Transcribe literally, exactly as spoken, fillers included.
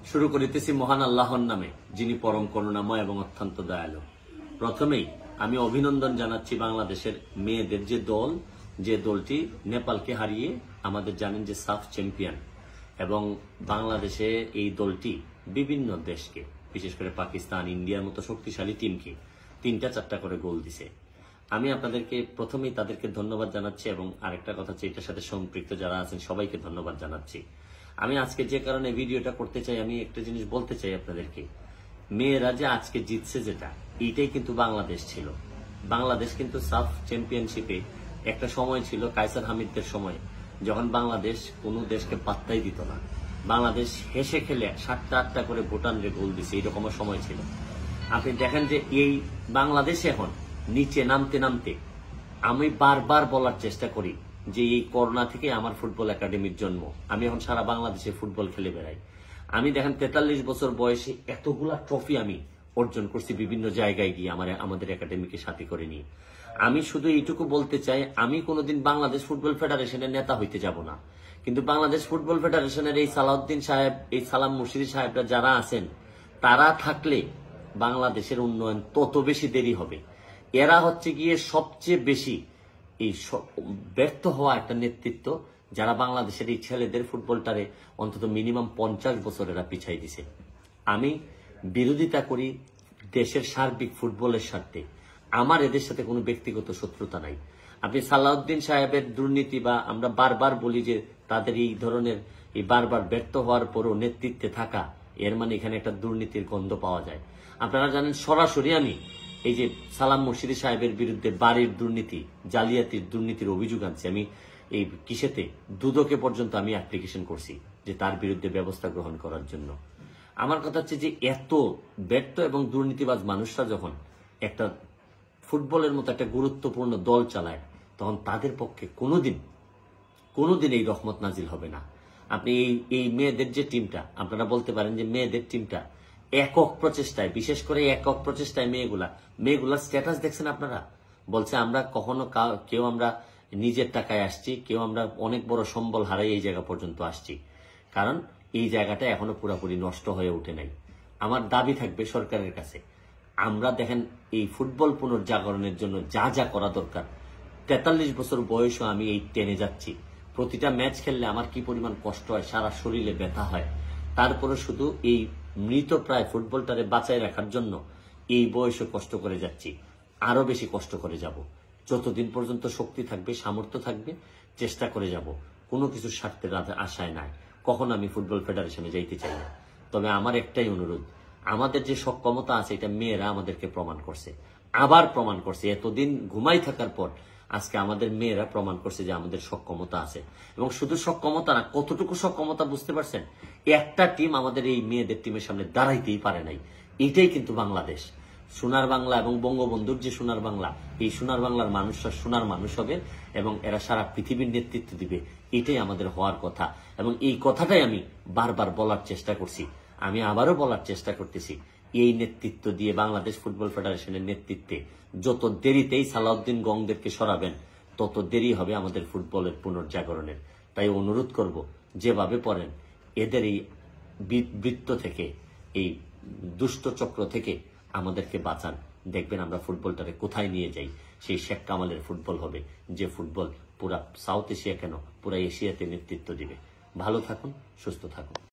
শুরু করিতেছি মহান আল্লাহর নামে, যিনি পরম করুণাময় এবং অত্যন্ত দয়ালু। প্রথমেই আমি অভিনন্দন জানাচ্ছি বাংলাদেশের মেয়েদের যে দল, যে দলটি নেপালকে হারিয়ে আমাদের জানেন যে সাফ চ্যাম্পিয়ন, এবং বাংলাদেশে এই দলটি বিভিন্ন দেশকে, বিশেষ করে পাকিস্তান, ইন্ডিয়ার মতো শক্তিশালী টিমকে তিনটা চারটা করে গোল দিছে। আমি আপনাদেরকে প্রথমেই তাদেরকে ধন্যবাদ জানাচ্ছি, এবং আরেকটা কথা হচ্ছে এটার সাথে সম্পৃক্ত যারা আছেন সবাইকে ধন্যবাদ জানাচ্ছি। আমি আজকে যে কারণে ভিডিওটা করতে চাই, আমি একটা জিনিস বলতে চাই আপনাদেরকে, মেয়েরা যে আজকে জিতছে যেটা, এইটাই কিন্তু বাংলাদেশ ছিল। বাংলাদেশ কিন্তু সাফ চ্যাম্পিয়নশিপে একটা সময় ছিল কায়সার হামিদদের সময়, যখন বাংলাদেশ কোনো দেশকে পাত্তাই দিত না। বাংলাদেশ হেসে খেলে সাতটা আটটা করে ভুটানরে গোল দিছে, এইরকম সময় ছিল। আপনি দেখেন যে এই বাংলাদেশ এখন নিচে নামতে নামতে, আমি বারবার বলার চেষ্টা করি যে এই করোনা থেকে আমার ফুটবল একাডেমির জন্ম। আমি এখন সারা বাংলাদেশে ফুটবল খেলে বেড়াই। আমি দেখেন তেতাল্লিশ বছর বয়সে এতগুলা ট্রফি আমি অর্জন করছি বিভিন্ন জায়গায় গিয়ে আমার আমাদের একাডেমিকে সাথে করে নিয়ে। আমি শুধু এইটুকু বলতে চাই, আমি কোনোদিন বাংলাদেশ ফুটবল ফেডারেশনের নেতা হইতে যাব না, কিন্তু বাংলাদেশ ফুটবল ফেডারেশনের এই সালাউদ্দিন সাহেব, এই সালাম মুর্শিদি সাহেবরা যারা আছেন, তারা থাকলে বাংলাদেশের উন্নয়ন তত বেশি দেরি হবে। এরা হচ্ছে গিয়ে সবচেয়ে বেশি এই ব্যর্থ হওয়া একটা নেতৃত্ব, যারা বাংলাদেশের এই ছেলেদের ফুটবলটারে অন্তত মিনিমাম পঞ্চাশ বছর এরা পিছাই দিছে। আমি বিরোধিতা করি দেশের সার্বিক ফুটবলের স্বার্থে, আমার এদের সাথে কোনো ব্যক্তিগত শত্রুতা নাই। আপনি সালাউদ্দিন সাহেবের দুর্নীতি, বা আমরা বারবার বলি যে তাদের এই ধরনের এই বারবার ব্যর্থ হওয়ার পরও নেতৃত্বে থাকা, এর মানে এখানে একটা দুর্নীতির গন্ধ পাওয়া যায়। আপনারা জানেন সরাসরি আমি এই যে সালাম মুর্শিদি সাহেবের বিরুদ্ধে বাড়ির দুর্নীতি, জালিয়াতির দুর্নীতির অভিযোগ আনছি। আমি এই কিসেতে দুদকে পর্যন্ত আমি অ্যাপ্লিকেশন করছি যে তার বিরুদ্ধে ব্যবস্থা গ্রহণ করার জন্য। আমার কথা হচ্ছে যে এত ব্যর্থ এবং দুর্নীতিবাজ মানুষরা যখন একটা ফুটবলের মতো একটা গুরুত্বপূর্ণ দল চালায়, তখন তাদের পক্ষে কোনোদিন কোনোদিন এই রহমত নাজিল হবে না। আপনি এই এই মেয়েদের যে টিমটা, আপনারা বলতে পারেন যে মেয়েদের টিমটা একক প্রচেষ্টায়, বিশেষ করে একক প্রচেষ্টায় মেয়েগুলা মেয়েগুলার স্ট্যাটাস দেখছেন আপনারা? বলছে আমরা কখনো কেউ আমরা নিজের টাকায় আসছি, কেউ আমরা অনেক বড় সম্বল হারাই এই জায়গা পর্যন্ত আসছি, কারণ এই জায়গাটা এখনো পুরোপুরি নষ্ট হয়ে ওঠে নাই। আমার দাবি থাকবে সরকারের কাছে, আমরা দেখেন এই ফুটবল পুনর্জাগরণের জন্য যা যা করা দরকার, তেতাল্লিশ বছর বয়সও আমি এই টেনে যাচ্ছি। প্রতিটা ম্যাচ খেললে আমার কি পরিমাণ কষ্ট হয়, সারা শরীরে ব্যথা হয়, তারপরে শুধু এই মৃত প্রায় ফুটবলটারে বাঁচায় রাখার জন্য এই বয়সে কষ্ট করে যাচ্ছি, আরো বেশি কষ্ট করে যাব। যতদিন পর্যন্ত শক্তি থাকবে, সামর্থ্য থাকবে, চেষ্টা করে যাব। কোনো কিছু স্বার্থের আশায় নাই, কখনো আমি ফুটবল ফেডারেশনে যাইতে চাই না। তবে আমার একটাই অনুরোধ, আমাদের যে সক্ষমতা আছে এটা মেয়েরা আমাদেরকে প্রমাণ করছে, আবার প্রমাণ করছে। এতদিন ঘুমাই থাকার পর আজকে আমাদের মেয়েরা প্রমাণ করছে যে আমাদের সক্ষমতা আছে। এবং শুধু সক্ষমতা না, কতটুকু সক্ষমতা বুঝতে পারছেন? একটা টিম আমাদের এই মেয়েদের টিমের সামনে দাঁড়াইতেই পারে নাই। এটাই কিন্তু বাংলাদেশ, সোনার বাংলা এবং বঙ্গবন্ধুর যে সোনার বাংলা, এই সোনার বাংলার মানুষরা সোনার মানুষ হবে এবং এরা সারা পৃথিবীর নেতৃত্ব দিবে। এটাই আমাদের হওয়ার কথা, এবং এই কথাটাই আমি বারবার বলার চেষ্টা করছি। আমি আবারও বলার চেষ্টা করতেছি, এই নেতৃত্ব দিয়ে বাংলাদেশ ফুটবল ফেডারেশনের নেতৃত্বে যত দেরিতেই সালাউদ্দিন গংদেরকে সরাবেন, তত দেরি হবে আমাদের ফুটবলের পুনর্জাগরণের। তাই অনুরোধ করব, যেভাবে পড়েন এদের এই বৃত্ত থেকে, এই দুষ্ট চক্র থেকে আমাদেরকে বাঁচান। দেখবেন আমরা ফুটবলটারে কোথায় নিয়ে যাই, সেই শেখ কামালের ফুটবল হবে, যে ফুটবল পুরা সাউথ এশিয়া কেন পুরা এশিয়াতে নেতৃত্ব দিবে। ভালো থাকুন, সুস্থ থাকুন।